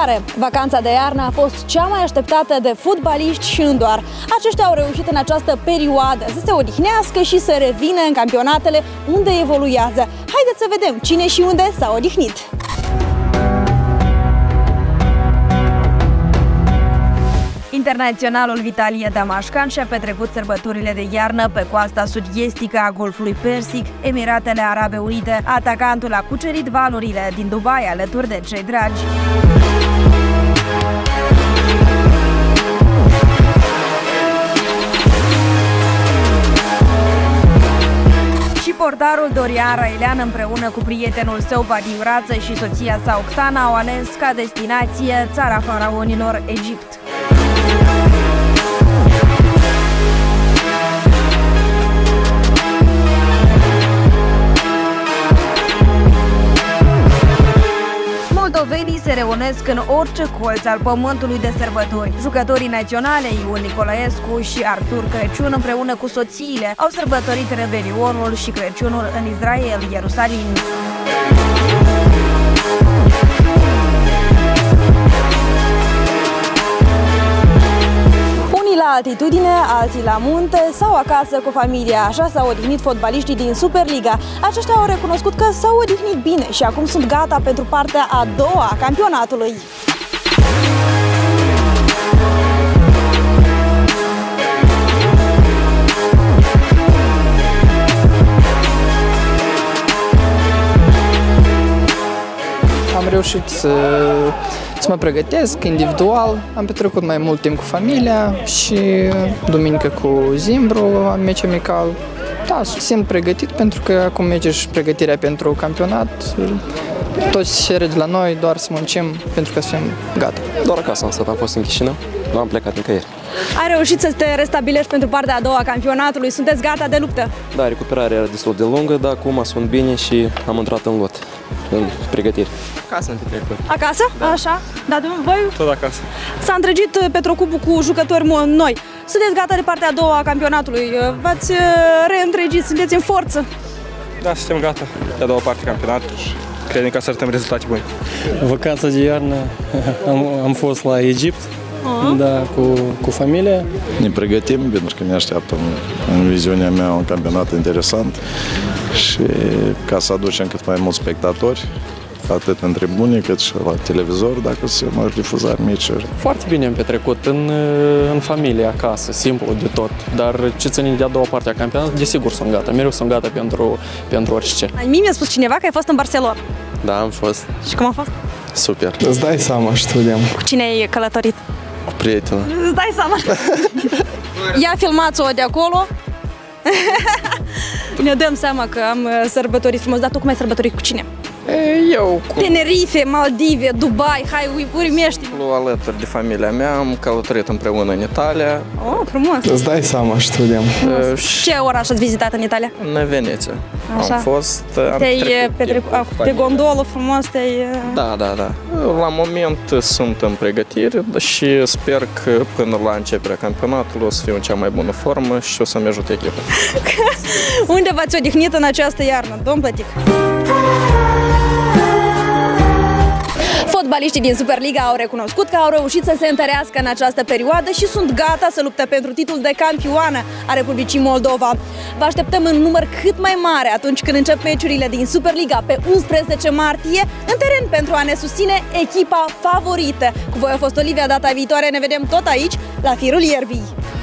Salutare! Vacanța de iarnă a fost cea mai așteptată de fotbaliști și nu doar. Aceștia au reușit în această perioadă să se odihnească și să revină în campionatele unde evoluează. Haideți să vedem cine și unde s-a odihnit! Internaționalul Vitalie Damașcan și-a petrecut sărbătorile de iarnă pe coasta sud-estică a Golfului Persic, Emiratele Arabe Unite. Atacantul a cucerit valurile din Dubai alături de cei dragi. Și portarul Dorian Raelean împreună cu prietenul său Vadim Rață și soția sa Octana au ales ca destinație țara faraonilor, Egipt. Moldovenii se reunesc în orice colț al pământului de sărbători. Jucătorii naționale Ion Nicolaescu și Artur Crăciun împreună cu soțiile au sărbătorit Revelionul și Crăciunul în Israel, Ierusalim. La altitudine, alții la munte sau acasă cu familia. Așa s-au odihnit fotbaliștii din Superliga. Aceștia au recunoscut că s-au odihnit bine și acum sunt gata pentru partea a doua a campionatului. Am reușit să mă pregătesc individual, am petrecut mai mult timp cu familia și duminică cu Zimbru, am meci amical. Da, simt pregătit pentru că acum merge și pregătirea pentru campionat. Toți se de la noi, doar să muncim pentru că să fim gata. Doar acasă am stat, am fost în Chișinău, nu am plecat nicăieri. Ai reușit să te restabilești pentru partea a doua a campionatului, sunteți gata de luptă? Da, recuperarea era destul de lungă, dar acum sunt bine și am intrat în lot, în pregătire. Acasă am trecut. Acasă? Da. Așa? Da, voi? Tot acasă. S-a întregit Petrocubul cu jucători noi. Sunteți gata de partea a doua a campionatului? V-ați reîntregit? Sunteți în forță? Da, suntem gata de a doua parte a campionatului și credem că să arătăm rezultate bune. Vacanța de iarnă am fost la Egipt, da, cu familia. Ne pregătim pentru că ne așteaptă în viziunea mea un campionat interesant și ca să aducem cât mai mulți spectatori, atât în tribune cât și la televizor, dacă se mai difuza meciuri. Foarte bine am petrecut în familie, acasă, simplu de tot. Dar ce ține de a doua parte a campionatului, desigur sunt gata, mereu sunt gata pentru orice. Mie mi-a spus cineva că ai fost în Barcelona. Da, am fost. Și cum a fost? Super. Îți dai seama, studiam. Cu cine ai călătorit? Cu prietenul. Îți dai seama? Ia filmați-o de acolo. Ne dăm seama că am sărbătorit frumos, dar tu cum ai sărbătorit cu cine? Eu cu Tenerife, Maldive, Dubai, hai, urimești! alături de familia mea am călătorit împreună în Italia. Oh, frumos! Îți dai seama, studiam. Ce oraș ați vizitat în Italia? În Veneția. Așa. Am fost, Te-ai pe gondolă frumos, te-ai... Da. La moment sunt în pregătire și sper că până la începerea campionatului o să fiu în cea mai bună formă și o să-mi ajute echipa. Unde v-ați odihnit în această iarnă, domn Plătic? Fotbaliștii din Superliga au recunoscut că au reușit să se întărească în această perioadă și sunt gata să lupte pentru titlul de campioană a Republicii Moldova. Vă așteptăm în număr cât mai mare atunci când încep meciurile din Superliga pe 11 martie în teren pentru a ne susține echipa favorită. Cu voi a fost Olivia, data viitoare ne vedem tot aici la Firul Ierbii.